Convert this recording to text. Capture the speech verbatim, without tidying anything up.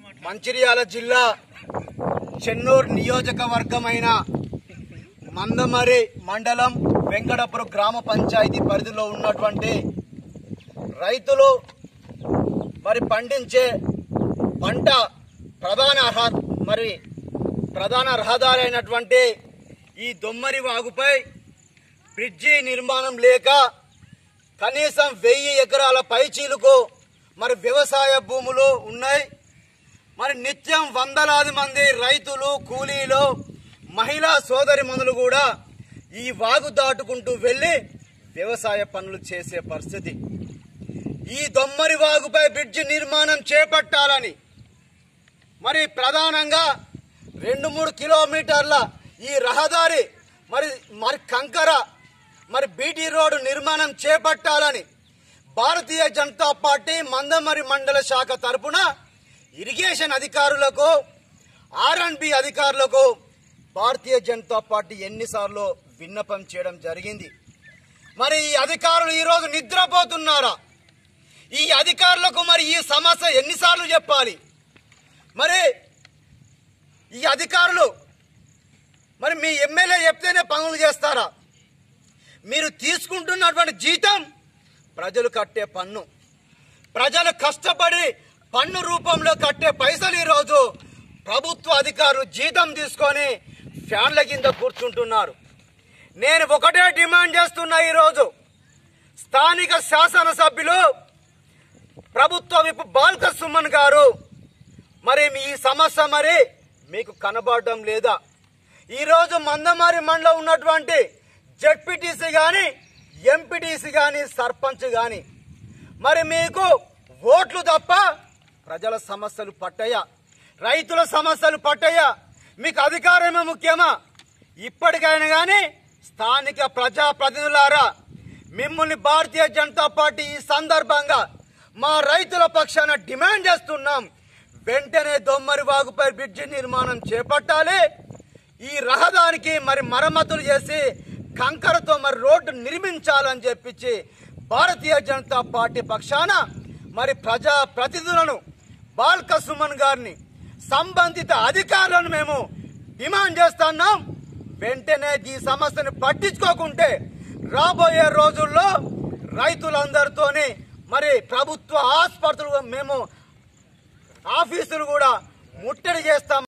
మంచిర్యాల జిల్లా చెన్నూరు నియోజకవర్గమైన మందమరి మండలం వెంకటపురం గ్రామ పంచాయతీ పరిధిలో ఉన్నటువంటి రైతులు మరి పండించే పంట ప్రధాన మరి ప్రధాన రహదారైనటువంటి ఈ దొమ్మరి వాగుపై బ్రిడ్జి నిర్మాణం లేక కనీసం వెయ్యి ఎకరాల పైచీలకు మరి వ్యవసాయ భూములు ఉన్నాయి. మరి నిత్యం వందలాది మంది రైతులు, కూలీలు, మహిళా సోదరిమణులు కూడా ఈ వాగు దాటుకుంటూ వెళ్లి వ్యవసాయ పనులు చేసే పరిస్థితి. ఈ దొమ్మరి వాగుపై బ్రిడ్జి నిర్మాణం చేపట్టాలని మరి ప్రధానంగా రెండు మూడు కిలోమీటర్ల ఈ రహదారి మరి మరి కంకర మరి బీటీ రోడ్డు నిర్మాణం చేపట్టాలని భారతీయ జనతా పార్టీ మందమరి మండల శాఖ తరపున ఇరిగేషన్ అధికారులకు, ఆర్ అండ్ బి అధికారులకు భారతీయ జనతా పార్టీ ఎన్నిసార్లు విన్నపం చేయడం జరిగింది. మరి ఈ అధికారులు ఈరోజు నిద్రపోతున్నారా? ఈ అధికారులకు మరి ఈ సమస్య ఎన్నిసార్లు చెప్పాలి? మరి ఈ అధికారులు మరి మీ ఎమ్మెల్యే చెప్తేనే పనులు చేస్తారా? మీరు తీసుకుంటున్నటువంటి జీతం ప్రజలు కట్టే పన్ను, ప్రజలు కష్టపడి పన్ను రూపంలో కట్టే పైసలు ఈరోజు ప్రభుత్వ అధికారులు జీతం తీసుకొని ఫ్యాన్ల కింద కూర్చుంటున్నారు. నేను ఒకటే డిమాండ్ చేస్తున్నా, ఈరోజు స్థానిక శాసనసభ్యులు ప్రభుత్వ విప్ బాల్క సుమన్ గారు మరి ఈ సమస్య మరి మీకు కనబడడం లేదా? ఈరోజు మందమరి మండలం ఉన్నటువంటి జెడ్పీటీసీ కానీ, ఎంపీటీసీ కానీ, సర్పంచ్ కానీ మరి మీకు ఓట్లు తప్ప ప్రజల సమస్యలు పట్టయ్యా? రైతుల సమస్యలు పట్టయ్యా? మీకు అధికారమే ముఖ్యమా? ఇప్పటికైనా కానీ స్థానిక ప్రజాప్రతినిధులారా, మిమ్మల్ని భారతీయ జనతా పార్టీ ఈ సందర్భంగా మా రైతుల పక్షాన డిమాండ్ చేస్తున్నాం. వెంటనే దొమ్మరి వాగుపై బ్రిడ్జి నిర్మాణం చేపట్టాలి. ఈ రహదారికి మరి మరమ్మతులు చేసి కంకరతో మరి రోడ్డు నిర్మించాలని చెప్పించి భారతీయ జనతా పార్టీ పక్షాన మరి ప్రజా ప్రతినిధులను, బాల్క సుమన్ గారిని, సంబంధిత అధికారులను మేము డిమాండ్ చేస్తున్నాం. వెంటనే ఈ సమస్యను పట్టించుకోకుంటే రాబోయే రోజుల్లో రైతులందరితోని మరి ప్రభుత్వ ఆసుపత్రులు మేము ఆఫీసులు కూడా ముట్టడి చేస్తాం.